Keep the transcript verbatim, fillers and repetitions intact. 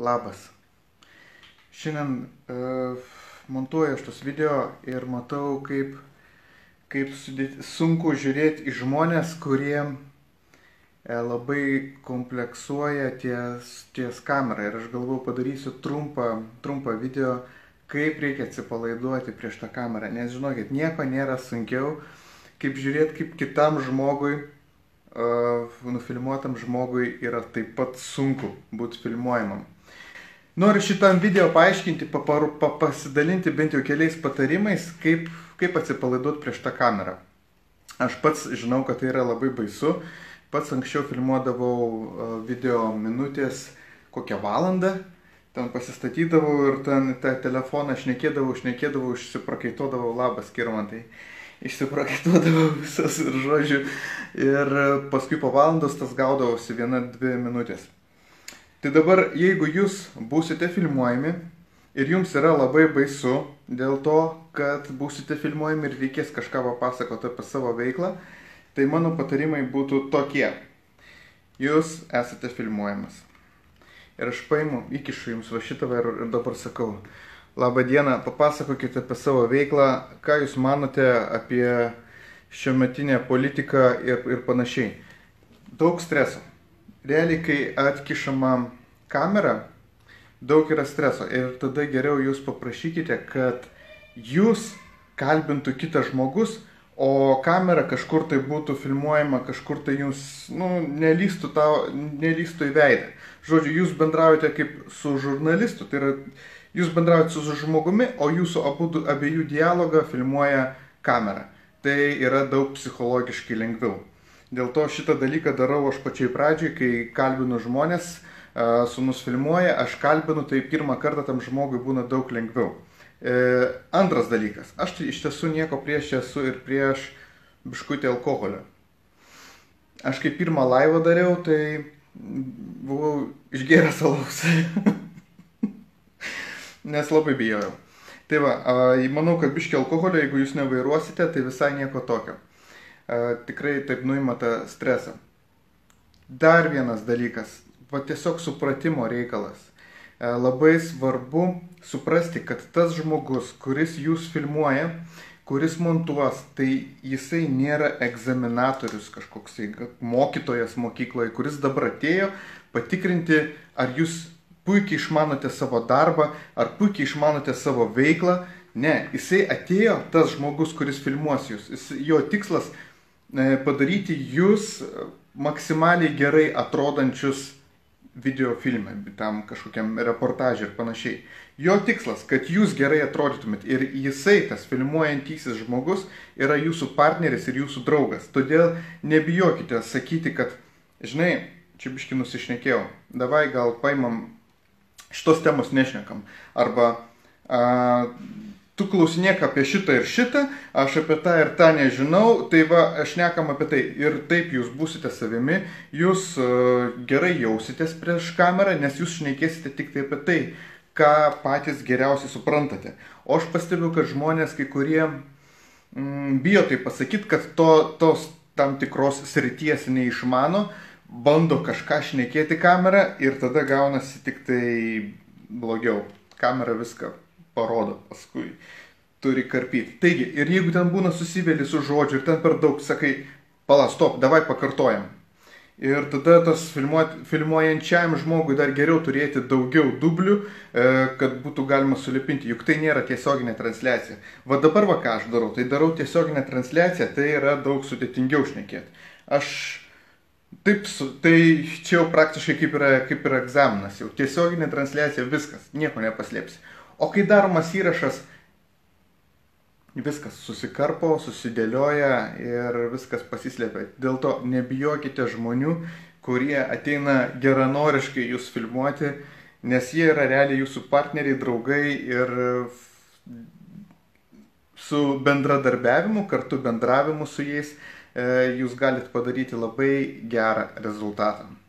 Labas. Šiandien uh, montuoju aš tos video ir matau, kaip, kaip sudėti, sunku žiūrėti į žmonės, kurie uh, labai kompleksuoja ties, ties kamerą. Ir aš galvoju, padarysiu trumpą, trumpą video, kaip reikia atsipalaiduoti prieš tą kamerą. Nes žinokit, nieko nėra sunkiau, kaip žiūrėti, kaip kitam žmogui, uh, nufilmuotam žmogui yra taip pat sunku būti filmuojamam. Noriu šitam video paaiškinti, papar, pasidalinti bent jau keliais patarimais, kaip, kaip atsipalaiduoti prieš tą kamerą. Aš pats žinau, kad tai yra labai baisu. Pats anksčiau filmuodavau video minutės kokią valandą. Ten pasistatydavau ir ten tą telefoną šnekėdavau, šnekėdavau, išsiprakaituodavau, labas Skirmantai. Išsiprakaituodavau visas ir žodžiu. Ir paskui po valandos tas gaudavosi viena, dvi minutės. Tai dabar, jeigu jūs būsite filmuojami ir jums yra labai baisu dėl to, kad būsite filmuojami ir reikės kažką papasakoti apie savo veiklą, tai mano patarimai būtų tokie. Jūs esate filmuojamas. Ir aš paimu, įkišu jums va šitą ir dabar sakau, labą dieną, papasakokite apie savo veiklą, ką jūs manote apie šiuometinę politiką ir, ir panašiai. Daug streso. Realiai, kai atkišama kamera, daug yra streso ir tada geriau jūs paprašykite, kad jūs kalbintų kitas žmogus, o kamera kažkur tai būtų filmuojama, kažkur tai jums nu, nelystų, tau, nelystų į veidą. Žodžiu, jūs bendraujate kaip su žurnalistu, tai yra, jūs bendraujate su žmogumi, o jūsų abudu, abiejų dialogą filmuoja kamera. Tai yra daug psichologiškai lengviau. Dėl to šitą dalyką darau aš pačiai pradžiai, kai kalbinu žmonės, sūnus filmuoja, aš kalbinu, tai pirmą kartą tam žmogui būna daug lengviau. E, antras dalykas, aš tai iš tiesų nieko prieš esu ir prieš biškutį alkoholio. Aš kai pirmą laivą dariau, tai buvau išgėręs alaus, nes labai bijojau. Tai va, manau, kad biškį alkoholio, jeigu jūs nevairuosite, tai visai nieko tokio. Tikrai taip nuima tą stresą. Dar vienas dalykas, va tiesiog supratimo reikalas. Labai svarbu suprasti, kad tas žmogus, kuris jūs filmuoja, kuris montuos, tai jisai nėra egzaminatorius kažkoksai, mokytojas mokykloje, kuris dabar atėjo patikrinti, ar jūs puikiai išmanote savo darbą, ar puikiai išmanote savo veiklą. Ne, jisai atėjo, tas žmogus, kuris filmuos jūs. Jis, jo tikslas padaryti jūs maksimaliai gerai atrodančius video filme, tam kažkokiam reportažui ir panašiai. Jo tikslas, kad jūs gerai atrodytumėt ir jisai, tas filmuojantysis žmogus, yra jūsų partneris ir jūsų draugas. Todėl nebijokite sakyti, kad, žinai, čia biškį nusišnekėjau, davai gal paimam, šitos temos nešnekam. Arba a, tu klausinėk apie šitą ir šitą, aš apie tą ir tą nežinau, tai va, aš šnekam apie tai. Ir taip jūs būsite savimi, jūs uh, gerai jausitės prieš kamerą, nes jūs šnekėsite tik tai apie tai, ką patys geriausiai suprantate. O aš pastebiu, kad žmonės, kai kurie mm, bijo tai pasakyti, kad to, tos tam tikros srities neišmano, bando kažką šnekėti kamerą ir tada gaunasi tik tai blogiau. Kamera viską parodo, paskui turi karpyti. Taigi, ir jeigu ten būna susivėli su žodžiu ir ten per daug sakai, pala, stop, davai pakartojam. Ir tada tas filmuot, filmuojančiam žmogui dar geriau turėti daugiau dublių, e, kad būtų galima sulipinti, juk tai nėra tiesioginė transliacija. Va dabar va ką aš darau, tai darau tiesioginę transliaciją, tai yra daug sudėtingiau šnekėti. Aš taip, tai čia jau praktiškai kaip yra, kaip yra egzaminas, jau tiesioginė transliacija, viskas, nieko nepaslėpsi. O kai daromas įrašas, viskas susikarpo, susidėlioja ir viskas pasislėpia. Dėl to nebijokite žmonių, kurie ateina geranoriškai jūs filmuoti, nes jie yra realiai jūsų partneriai, draugai ir su bendradarbiavimu, kartu bendravimu su jais, jūs galite padaryti labai gerą rezultatą.